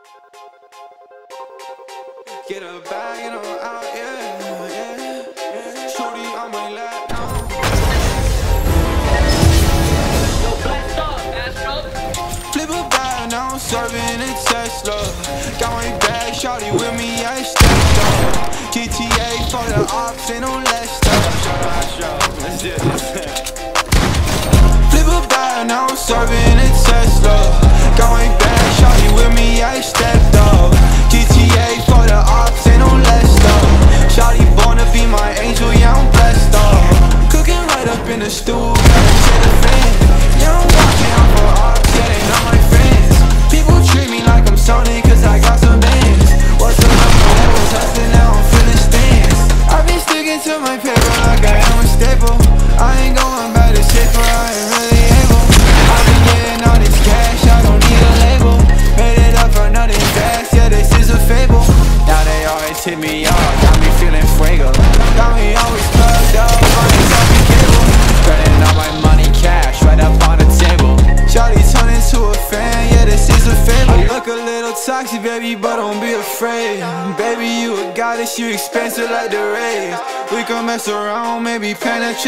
Get a bag and I'm out, yeah. Shorty on my lap now. Flip a bag, now I'm serving a Tesla. Got my bag, shawty with me, I stepped up. GTA for the ops, ain't no less stuff. Let's do this. Flip a bag, now I'm serving a Tesla. Got my bag, shawty with me, I stepped up. GTA for the ops, ain't no less stuff. Shawty born to be my angel, yeah, I'm blessed up. Cooking right up in the stool, gotta take the fan. Yeah, I'm watching out for ops, yeah, they not my friends. People treat me like I'm Sony, cause I got some bands. What's up, I was hustling, now I'm feeling stands. I've been sticking to my paper like I am a staple. I ain't going back to safer, I ain't really able. I've been getting all this cash, I don't need a label. Made it up for nothing fast, yeah, this is a fable. Now they always hit me up, got me feeling fuego. Got me always plugged up, on the talking cable. Spending all my money cash, right up on the table. Shawty turned into a fan, yeah, this is a fable. I look a little toxic, baby, but don't be afraid. Baby, you a goddess, you expensive like the rays. We can mess around, maybe penetrate.